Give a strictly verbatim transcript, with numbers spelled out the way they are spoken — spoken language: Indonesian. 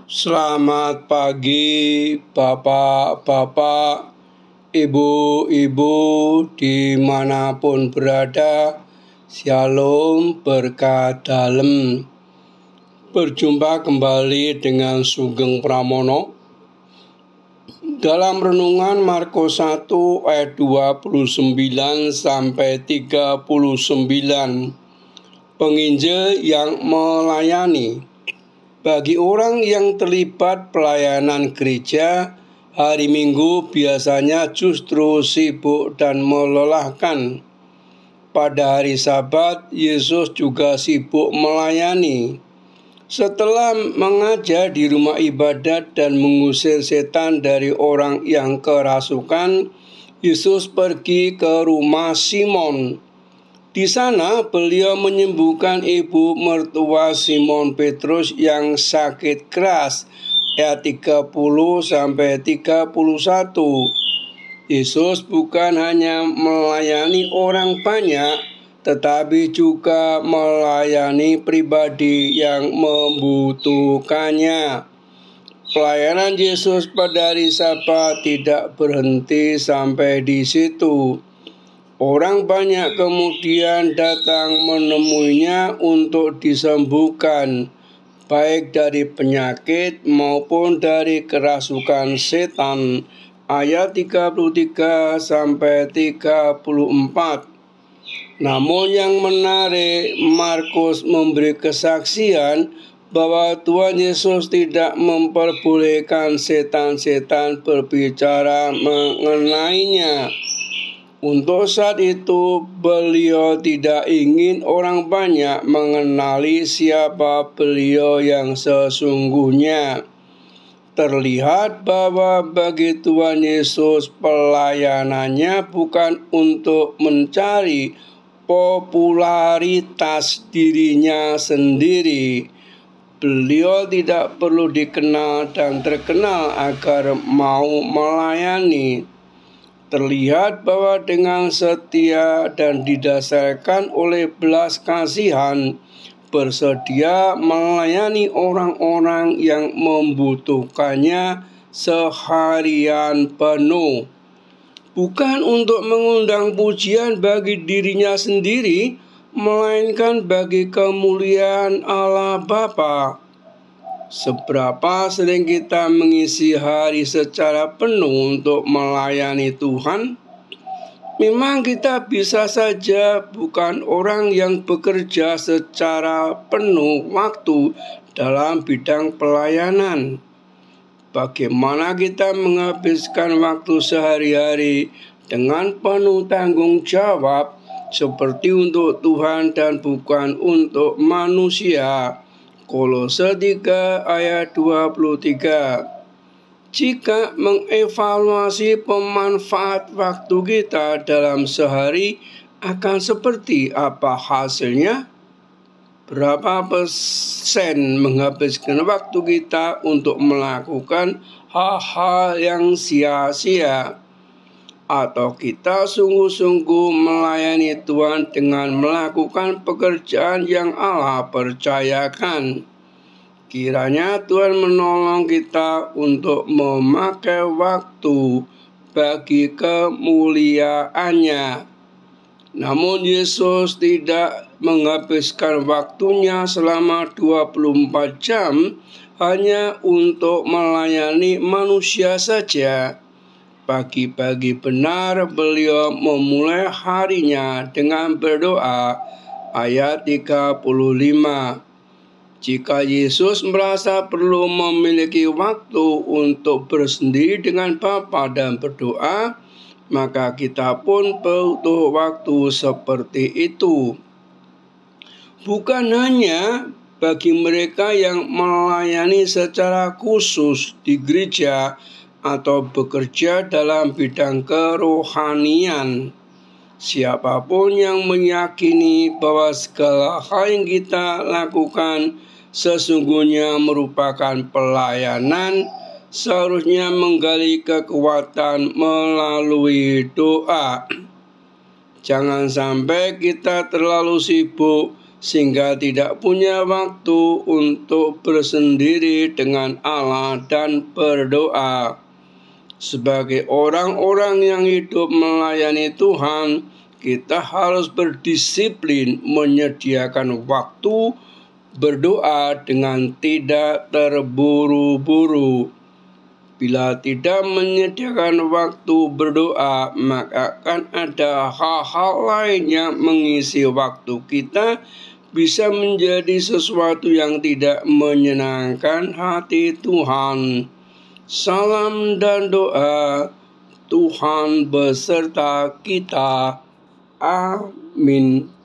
Selamat pagi, Bapak-Bapak, Ibu-Ibu, dimanapun berada. Shalom, berkat dalem. Berjumpa kembali dengan Sugeng Pramono dalam renungan Markus satu ayat dua puluh sembilan sampai tiga puluh sembilan. Penginjil yang melayani. Bagi orang yang terlibat pelayanan gereja, hari Minggu biasanya justru sibuk dan melelahkan. Pada hari Sabat, Yesus juga sibuk melayani. Setelah mengajar di rumah ibadat dan mengusir setan dari orang yang kerasukan, Yesus pergi ke rumah Simon. Di sana beliau menyembuhkan ibu mertua Simon Petrus yang sakit keras. Ayat tiga puluh sampai tiga puluh satu. Yesus bukan hanya melayani orang banyak, tetapi juga melayani pribadi yang membutuhkannya. Pelayanan Yesus pada hari Sabat tidak berhenti sampai di situ. Orang banyak kemudian datang menemuinya untuk disembuhkan, baik dari penyakit maupun dari kerasukan setan. Ayat tiga puluh tiga sampai tiga puluh empat. Namun yang menarik, Markus memberi kesaksian bahwa Tuhan Yesus tidak memperbolehkan setan-setan berbicara mengenainya. Untuk saat itu, beliau tidak ingin orang banyak mengenali siapa beliau yang sesungguhnya. Terlihat bahwa bagi Tuhan Yesus pelayanannya bukan untuk mencari popularitas dirinya sendiri. Beliau tidak perlu dikenal dan terkenal agar mau melayani. Terlihat bahwa dengan setia dan didasarkan oleh belas kasihan, bersedia melayani orang-orang yang membutuhkannya seharian penuh. Bukan untuk mengundang pujian bagi dirinya sendiri, melainkan bagi kemuliaan Allah Bapa. Seberapa sering kita mengisi hari secara penuh untuk melayani Tuhan? Memang kita bisa saja bukan orang yang bekerja secara penuh waktu dalam bidang pelayanan. Bagaimana kita menghabiskan waktu sehari-hari dengan penuh tanggung jawab seperti untuk Tuhan dan bukan untuk manusia. Kolose tiga ayat dua puluh tiga. Jika mengevaluasi pemanfaat waktu kita dalam sehari akan seperti apa hasilnya? Berapa persen menghabiskan waktu kita untuk melakukan hal-hal yang sia-sia? Atau kita sungguh-sungguh melayani Tuhan dengan melakukan pekerjaan yang Allah percayakan. Kiranya Tuhan menolong kita untuk memakai waktu bagi kemuliaannya. Namun Yesus tidak menghabiskan waktunya selama dua puluh empat jam hanya untuk melayani manusia saja. Pagi-pagi benar beliau memulai harinya dengan berdoa. Ayat tiga puluh lima. Jika Yesus merasa perlu memiliki waktu untuk bersendiri dengan Bapa dan berdoa, maka kita pun butuh waktu seperti itu. Bukan hanya bagi mereka yang melayani secara khusus di gereja atau bekerja dalam bidang kerohanian. Siapapun yang meyakini bahwa segala hal yang kita lakukan sesungguhnya merupakan pelayanan, seharusnya menggali kekuatan melalui doa. Jangan sampai kita terlalu sibuk sehingga tidak punya waktu untuk bersendiri dengan Allah dan berdoa. Sebagai orang-orang yang hidup melayani Tuhan, kita harus berdisiplin menyediakan waktu berdoa dengan tidak terburu-buru. Bila tidak menyediakan waktu berdoa, maka akan ada hal-hal lain yang mengisi waktu kita, bisa menjadi sesuatu yang tidak menyenangkan hati Tuhan. Salam dan doa, Tuhan beserta kita. Amin.